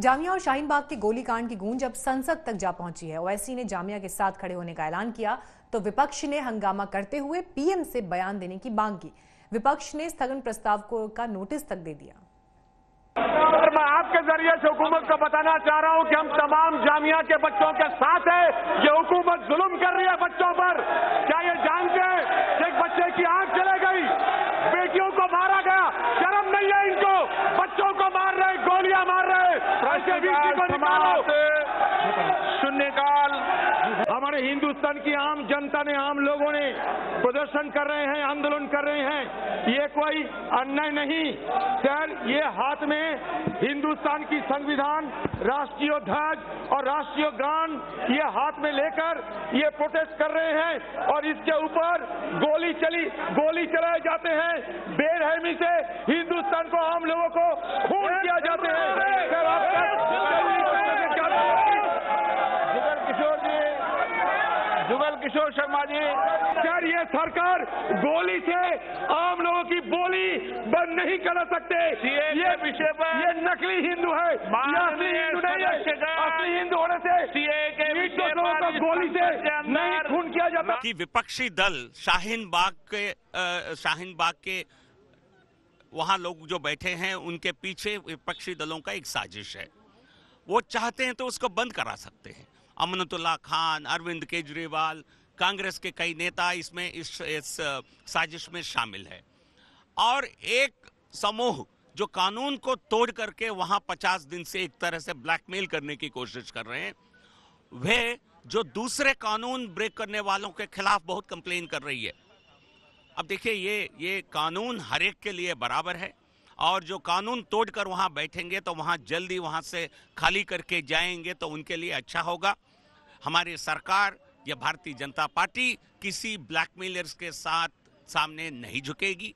जामिया और शाहीन बाग के गोलीकांड की गूंज अब संसद तक जा पहुंची है। ओवैसी ने जामिया के साथ खड़े होने का ऐलान किया तो विपक्ष ने हंगामा करते हुए पीएम से बयान देने की मांग की। विपक्ष ने स्थगन प्रस्ताव का नोटिस तक दे दिया। मैं आपके जरिए से हुकूमत को बताना चाह रहा हूं कि हम तमाम जामिया के बच्चों के साथ हैं। ये हुकूमत जुल्म कर रही है बच्चों पर। क्या ये जानते हैं कि एक बच्चे की आंख चले गई, बेटियों को मारा गया? शर्म नहीं है इनको? बच्चों को मार रहे, गोलियां मार रहे। शून्यकाल। हमारे हिंदुस्तान की आम जनता ने, आम लोगों ने प्रदर्शन कर रहे हैं, आंदोलन कर रहे हैं। ये कोई अन्याय नहीं सर। ये हाथ में हिंदुस्तान की संविधान, राष्ट्रीय ध्वज और राष्ट्रीय गान ये हाथ में लेकर ये प्रोटेस्ट कर रहे हैं और इसके ऊपर गोली चलाए जाते हैं। बेरहमी से हिंदुस्तान को, आम लोगों को खून किया जाते हैं। जुगल किशोर शर्मा जी, सर ये सरकार गोली से आम लोगों की बोली बंद नहीं करा सकते। ये विषय पर ये नकली हिंदू है, असली हिंदू नहीं है। असली हिंदू होने से लोगों को गोली से नहीं खून किया जाता। कि विपक्षी दल शाहीन बाग के वहां लोग जो बैठे हैं उनके पीछे विपक्षी दलों का एक साजिश है। वो चाहते हैं तो उसको बंद करा सकते हैं। अमनतुल्लाह खान, अरविंद केजरीवाल, कांग्रेस के कई नेता इसमें इस साजिश में शामिल है। और एक समूह जो कानून को तोड़ करके वहां 50 दिन से एक तरह से ब्लैकमेल करने की कोशिश कर रहे हैं, वे जो दूसरे कानून ब्रेक करने वालों के खिलाफ बहुत कंप्लेन कर रही है। अब देखिए ये कानून हर एक के लिए बराबर है और जो कानून तोड़कर वहां बैठेंगे तो वहां जल्दी वहां से खाली करके जाएंगे तो उनके लिए अच्छा होगा। हमारी सरकार या भारतीय जनता पार्टी किसी ब्लैकमेलर्स के साथ सामने नहीं झुकेगी।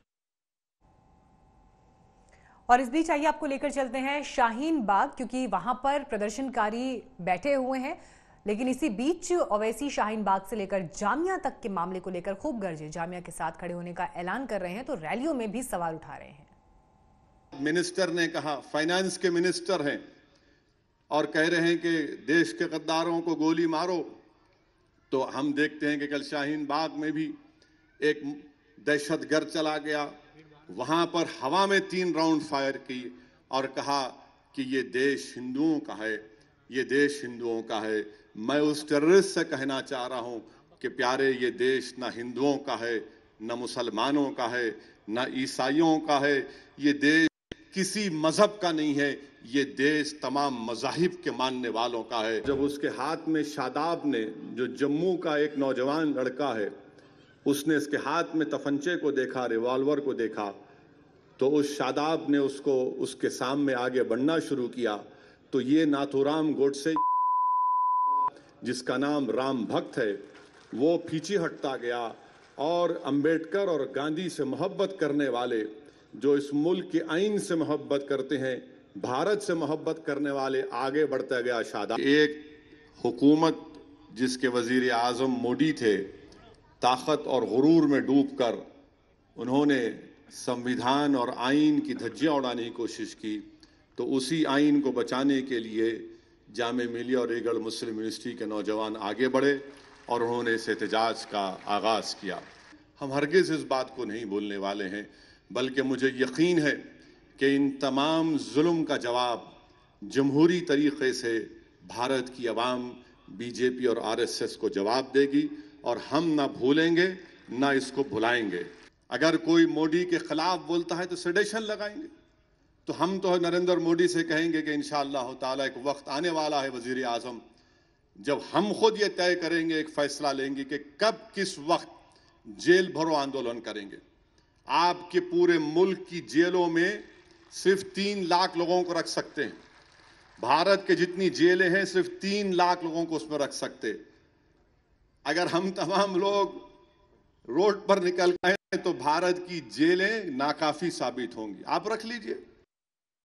और इस बीच आइए आपको लेकर चलते हैं शाहीन बाग, क्योंकि वहां पर प्रदर्शनकारी बैठे हुए हैं। लेकिन इसी बीच ओवैसी शाहीन बाग से लेकर जामिया तक के मामले को लेकर खूब गरजे, जामिया के साथ खड़े होने का ऐलान कर रहे हैं तो रैलियों में भी सवाल उठा रहे हैं। मिनिस्टर ने कहा, फाइनेंस के मिनिस्टर हैं और कह रहे हैं कि देश के गद्दारों को गोली मारो। तो हम देखते हैं कि कल शाहीन बाग में भी एक दहशतगर्द चला गया, वहां पर हवा में 3 राउंड फायर की और कहा कि ये देश हिंदुओं का है, ये देश हिंदुओं का है। मैं उस टेररिस्ट से कहना चाह रहा हूं कि प्यारे, ये देश ना हिंदुओं का है, ना मुसलमानों का है, ना ईसाइयों का है। ये देश किसी मजहब का नहीं है, ये देश तमाम मजाहिब के मानने वालों का है। जब उसके हाथ में शादाब ने, जो जम्मू का एक नौजवान लड़का है, उसने इसके हाथ में तफंचे को देखा, रिवॉल्वर को देखा, तो उस शादाब ने उसको उसके सामने आगे बढ़ना शुरू किया। तो ये नाथूराम गोडसे, जिसका नाम राम भक्त है, वो पीछे हटता गया और अंबेडकर और गांधी से मोहब्बत करने वाले, जो इस मुल्क के आइन से मोहब्बत करते हैं, भारत से मोहब्बत करने वाले आगे बढ़ता गया शादाब। एक हुकूमत जिसके वजीर आजम मोदी थे, ताकत और गुरूर में डूबकर उन्होंने संविधान और आइन की धज्जियां उड़ाने की कोशिश की, तो उसी आइन को बचाने के लिए जामिया मिलिया और रीगल मुस्लिम यूनिवर्सिटी के नौजवान आगे बढ़े और उन्होंने इस एहतजाज का आगाज किया। हम हरगिज इस बात को नहीं भूलने वाले हैं, बल्कि मुझे यकीन है कि इन तमाम जुल्म का जवाब जमहूरी तरीके से भारत की आवाम बीजेपी और आरएसएस को जवाब देगी और हम ना भूलेंगे ना इसको भुलाएंगे। अगर कोई मोदी के खिलाफ बोलता है तो सेडेशन लगाएंगे। तो हम तो नरेंद्र मोदी से कहेंगे कि इंशाअल्लाह ताला एक वक्त आने वाला है वजीर आजम, जब हम खुद ये तय करेंगे, एक फैसला लेंगे कि कब किस वक्त जेल भरो आंदोलन करेंगे। आपके पूरे मुल्क की जेलों में सिर्फ 3 लाख लोगों को रख सकते हैं। भारत के जितनी जेलें हैं सिर्फ 3 लाख लोगों को उसमें रख सकते। अगर हम तमाम लोग रोड पर निकल गए तो भारत की जेलें नाकाफी साबित होंगी। आप रख लीजिए।